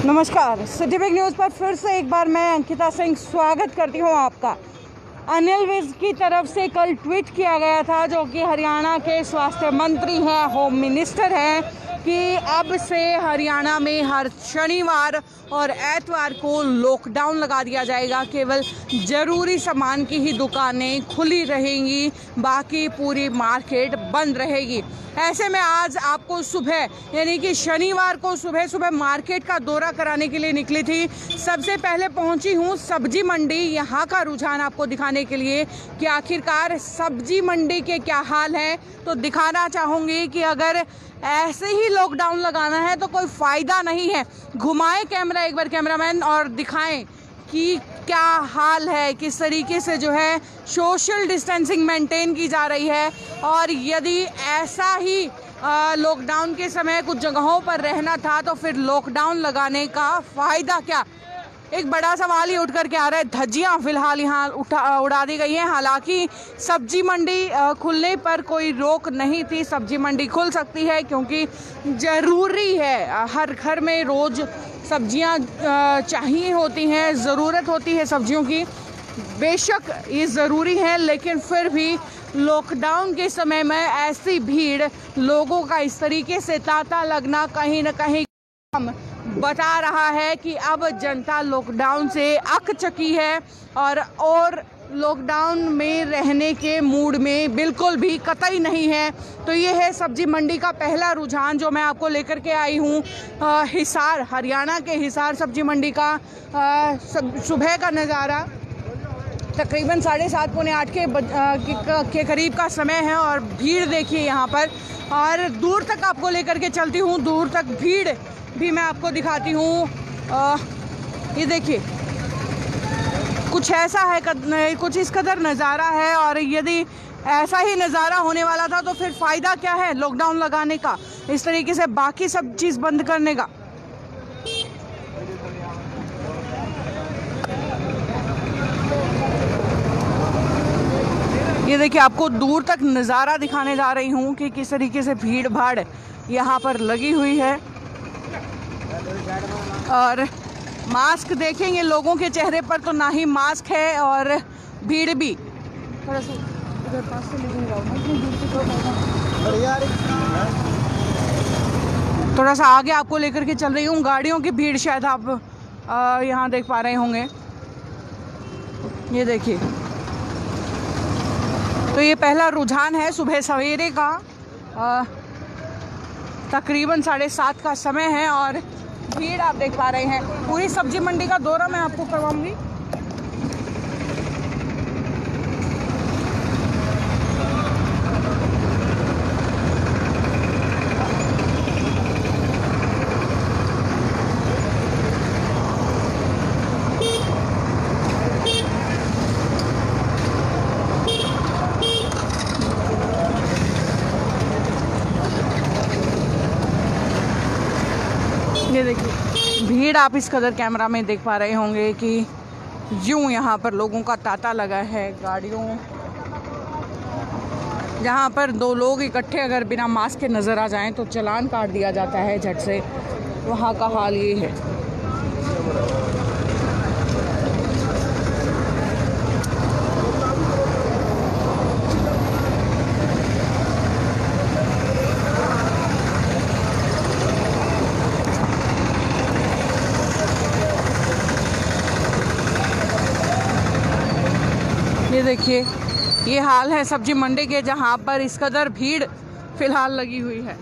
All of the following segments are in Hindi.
नमस्कार, सिटी बिग न्यूज़ पर फिर से एक बार मैं अंकिता सिंह स्वागत करती हूं आपका। अनिल विज की तरफ से कल ट्वीट किया गया था, जो कि हरियाणा के स्वास्थ्य मंत्री हैं, होम मिनिस्टर हैं, कि अब से हरियाणा में हर शनिवार और एतवार को लॉकडाउन लगा दिया जाएगा। केवल ज़रूरी सामान की ही दुकानें खुली रहेंगी, बाकी पूरी मार्केट बंद रहेगी। ऐसे में आज आपको सुबह यानी कि शनिवार को सुबह सुबह मार्केट का दौरा कराने के लिए निकली थी। सबसे पहले पहुंची हूं सब्जी मंडी, यहां का रुझान आपको दिखाने के लिए कि आखिरकार सब्जी मंडी के क्या हाल है। तो दिखाना चाहूँगी कि अगर ऐसे ही लॉकडाउन लगाना है तो कोई फ़ायदा नहीं है। घुमाएं कैमरा एक बार कैमरामैन और दिखाएं कि क्या हाल है, किस तरीके से जो है सोशल डिस्टेंसिंग मेंटेन की जा रही है। और यदि ऐसा ही लॉकडाउन के समय कुछ जगहों पर रहना था तो फिर लॉकडाउन लगाने का फ़ायदा क्या। एक बड़ा सवाल ही उठ कर के आ रहा है। धज्जियाँ फिलहाल यहाँ उड़ा दी गई हैं। हालांकि सब्जी मंडी खुलने पर कोई रोक नहीं थी, सब्जी मंडी खुल सकती है क्योंकि ज़रूरी है। हर घर में रोज़ सब्जियाँ चाहिए होती हैं, ज़रूरत होती है सब्जियों की। बेशक ये ज़रूरी है, लेकिन फिर भी लॉकडाउन के समय में ऐसी भीड़, लोगों का इस तरीके से तांता लगना कहीं ना कहीं बता रहा है कि अब जनता लॉकडाउन से अक चकी है और लॉकडाउन में रहने के मूड में बिल्कुल भी कतई नहीं है। तो ये है सब्जी मंडी का पहला रुझान जो मैं आपको लेकर के आई हूँ। हिसार, हरियाणा के हिसार सब्जी मंडी का सुबह का नज़ारा तकरीबन 7:30 पौने 8 के करीब का समय है। और भीड़ देखिए यहाँ पर, और दूर तक आपको लेकर के चलती हूँ, दूर तक भीड़ भी मैं आपको दिखाती हूँ। ये देखिए कुछ ऐसा है, कुछ इस कदर नज़ारा है। और यदि ऐसा ही नज़ारा होने वाला था तो फिर फ़ायदा क्या है लॉकडाउन लगाने का, इस तरीके से बाकी सब चीज़ बंद करने का। ये देखिए आपको दूर तक नज़ारा दिखाने जा रही हूँ कि किस तरीके से भीड़ भाड़ यहाँ पर लगी हुई है। और मास्क देखेंगे लोगों के चेहरे पर तो ना ही मास्क है और भीड़ भी। थोड़ा सा इधर पास से थोड़ा सा आगे आपको लेकर के चल रही हूँ। गाड़ियों की भीड़ शायद आप यहाँ देख पा रहे होंगे। ये देखिए, तो ये पहला रुझान है सुबह सवेरे का। तकरीबन 7:30 का समय है और भीड़ आप देख पा रहे हैं। पूरी सब्जी मंडी का दौरा मैं आपको करवाऊंगी। ये देखिए भीड़ आप इस कदर कैमरा में देख पा रहे होंगे कि यूं यहाँ पर लोगों का तांता लगा है। गाड़ियों, जहाँ पर 2 लोग इकट्ठे अगर बिना मास्क के नज़र आ जाएं तो चालान काट दिया जाता है झट से। वहाँ का हाल ये है। ये देखिए ये हाल है सब्जी मंडी के, जहां पर इस कदर भीड़ फिलहाल लगी हुई है।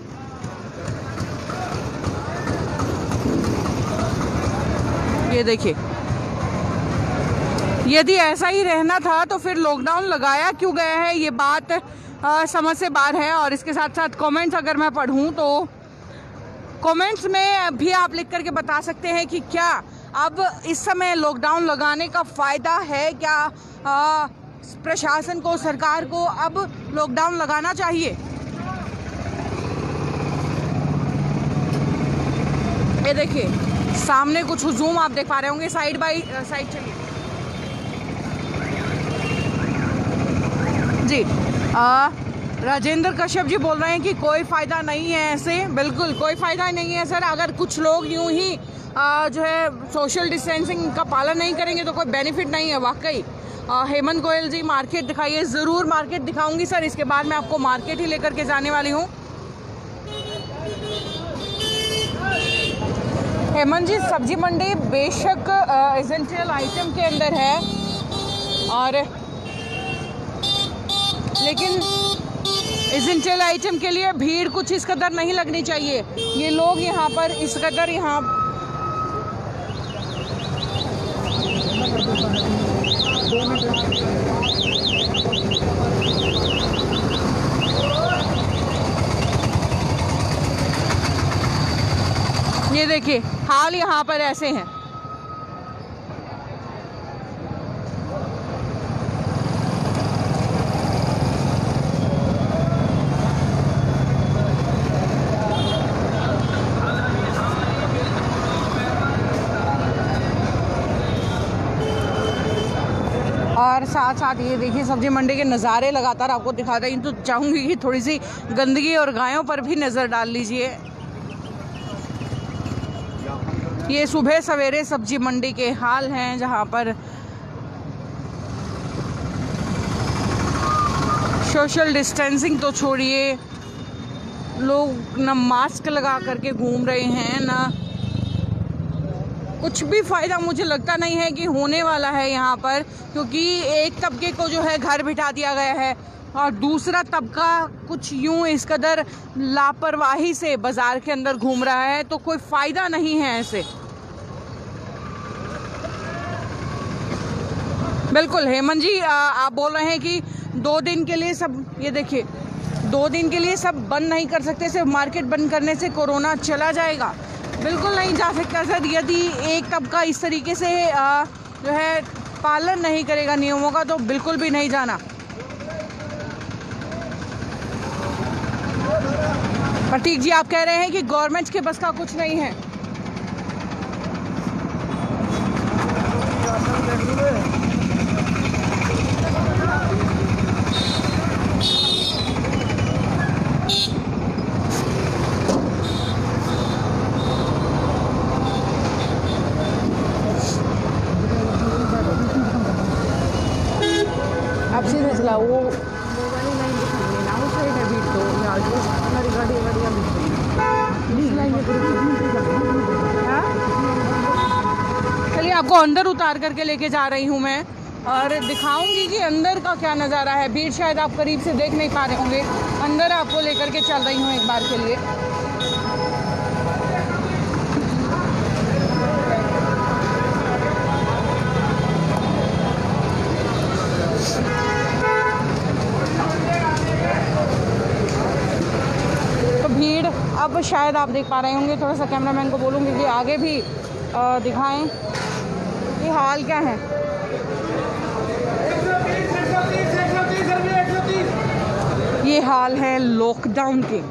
ये देखिए, यदि ऐसा ही रहना था तो फिर लॉकडाउन लगाया क्यों गया है, ये बात समझ से बाहर है। और इसके साथ साथ कमेंट्स अगर मैं पढ़ूं तो कमेंट्स में भी आप लिख करके बता सकते हैं कि क्या अब इस समय लॉकडाउन लगाने का फ़ायदा है, क्या प्रशासन को, सरकार को अब लॉकडाउन लगाना चाहिए। ये देखिए सामने कुछ हुजूम आप देख पा रहे होंगे। साइड बाई साइड चलिए जी। राजेंद्र कश्यप जी बोल रहे हैं कि कोई फ़ायदा नहीं है। ऐसे बिल्कुल कोई फ़ायदा नहीं है सर। अगर कुछ लोग यूं ही जो है सोशल डिस्टेंसिंग का पालन नहीं करेंगे तो कोई बेनिफिट नहीं है वाकई। हेमंत गोयल जी मार्केट दिखाइए। ज़रूर मार्केट दिखाऊंगी सर, इसके बाद मैं आपको मार्केट ही लेकर के जाने वाली हूँ। हेमंत जी सब्जी मंडी बेशक एसेंशियल आइटम के अंदर है, और लेकिन एसेंशियल आइटम के लिए भीड़ कुछ इस कदर नहीं लगनी चाहिए। ये लोग यहाँ पर इस कदर ये देखिए हाल यहाँ पर ऐसे हैं। और साथ साथ ये देखिए सब्जी मंडी के नज़ारे लगातार आपको दिखाता ही तो चाहूँगी कि थोड़ी सी गंदगी और गायों पर भी नज़र डाल लीजिए। ये सुबह सवेरे सब्जी मंडी के हाल हैं, जहाँ पर सोशल डिस्टेंसिंग तो छोड़िए, लोग ना मास्क लगा करके घूम रहे हैं, ना कुछ भी फ़ायदा मुझे लगता नहीं है कि होने वाला है यहाँ पर, क्योंकि एक तबके को जो है घर बिठा दिया गया है और दूसरा तबका कुछ यूं इस कदर लापरवाही से बाज़ार के अंदर घूम रहा है, तो कोई फ़ायदा नहीं है ऐसे। बिल्कुल हेमंत जी आप बोल रहे हैं कि 2 दिन के लिए सब, ये देखिए 2 दिन के लिए सब बंद नहीं कर सकते, सिर्फ मार्केट बंद करने से कोरोना चला जाएगा? बिल्कुल नहीं जा सकता सर। यदि एक तबका इस तरीके से जो है पालन नहीं करेगा नियमों का, तो बिल्कुल भी नहीं जाना। प्रतीक जी आप कह रहे हैं कि गवर्नमेंट के बस का कुछ नहीं है। आप सीधे चलाओ, वो वाली लाइन दिखाई ना, वो साइड है बीट तो यार जो हमारी गाड़ी चलिए आपको अंदर उतार करके लेके जा रही हूँ मैं, और दिखाऊंगी कि अंदर का क्या नज़ारा है। भीड़ शायद आप करीब से देख नहीं पा रहे होंगे, अंदर आपको लेकर के चल रही हूँ एक बार के लिए। भीड़ अब शायद आप देख पा रहे होंगे, थोड़ा सा कैमरामैन को बोलूँगी कि आगे भी दिखाएं कि हाल क्या है। ये हाल है लॉकडाउन के।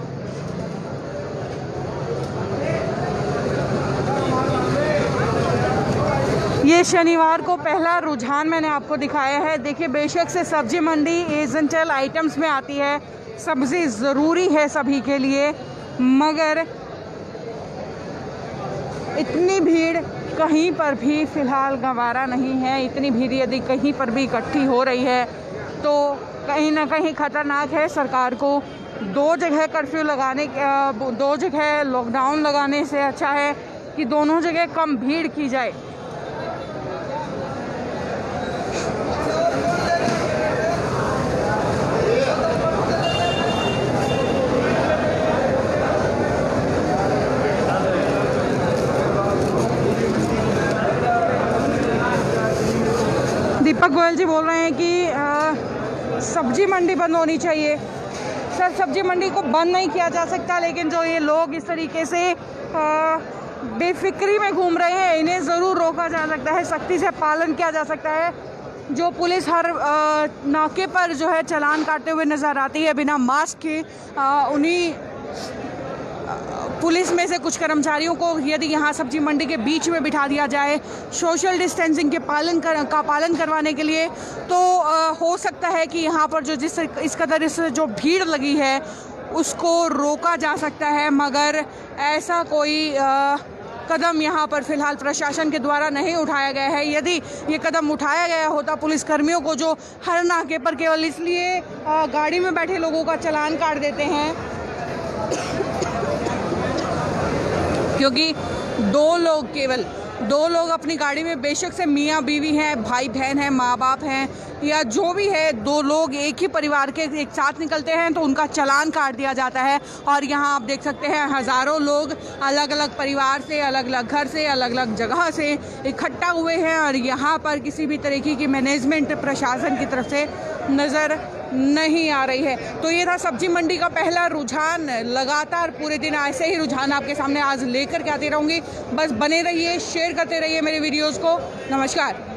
ये शनिवार को पहला रुझान मैंने आपको दिखाया है। देखिए बेशक से सब्जी मंडी एसेंशियल आइटम्स में आती है, सब्ज़ी ज़रूरी है सभी के लिए, मगर इतनी भीड़ कहीं पर भी फ़िलहाल गंवारा नहीं है। इतनी भीड़ यदि कहीं पर भी इकट्ठी हो रही है तो कहीं ना कहीं ख़तरनाक है। सरकार को 2 जगह कर्फ्यू लगाने, 2 जगह लॉकडाउन लगाने से अच्छा है कि दोनों जगह कम भीड़ की जाए। दीपक गोयल जी बोल रहे हैं कि सब्जी मंडी बंद होनी चाहिए। सर सब्जी मंडी को बंद नहीं किया जा सकता, लेकिन जो ये लोग इस तरीके से बेफिक्री में घूम रहे हैं इन्हें ज़रूर रोका जा सकता है, सख्ती से पालन किया जा सकता है। जो पुलिस हर नाके पर जो है चालान काटते हुए नज़र आती है बिना मास्क के, उन्हीं पुलिस में से कुछ कर्मचारियों को यदि यहाँ सब्जी मंडी के बीच में बिठा दिया जाए सोशल डिस्टेंसिंग के पालन करवाने के लिए, तो हो सकता है कि यहाँ पर जो इस कदर जो भीड़ लगी है उसको रोका जा सकता है। मगर ऐसा कोई कदम यहाँ पर फिलहाल प्रशासन के द्वारा नहीं उठाया गया है। यदि ये कदम उठाया गया होता, पुलिस कर्मियों को जो हर नाके पर केवल इसलिए गाड़ी में बैठे लोगों का चालान काट देते हैं क्योंकि केवल दो लोग अपनी गाड़ी में, बेशक से मियाँ बीवी हैं, भाई बहन हैं, माँ बाप हैं या जो भी है, दो लोग एक ही परिवार के एक साथ निकलते हैं तो उनका चालान काट दिया जाता है। और यहाँ आप देख सकते हैं हज़ारों लोग अलग अलग परिवार से, अलग अलग घर से, अलग अलग जगह से इकट्ठा हुए हैं और यहाँ पर किसी भी तरीके की मैनेजमेंट प्रशासन की तरफ से नज़र नहीं आ रही है। तो ये था सब्जी मंडी का पहला रुझान। लगातार पूरे दिन ऐसे ही रुझान आपके सामने आज लेकर के आती रहूँगी। बस बने रहिए, शेयर करते रहिए मेरे वीडियोज़ को। नमस्कार।